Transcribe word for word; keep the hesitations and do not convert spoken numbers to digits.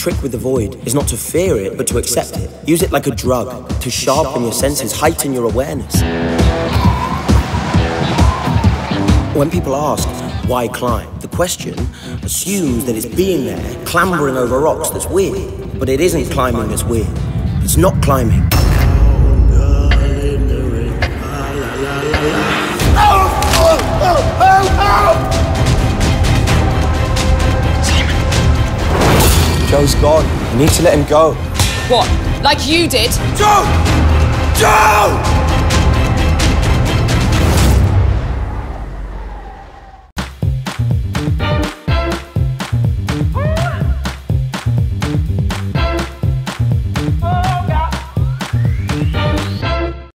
trick with the void is not to fear it, but to accept it. Use it like a drug, to sharpen your senses, heighten your awareness. When people ask, why climb? The question assumes that it's being there, clambering over rocks that's weird. But it isn't climbing that's weird. It's not climbing. Joe's gone. You need to let him go. What? Like you did? Joe! Joe!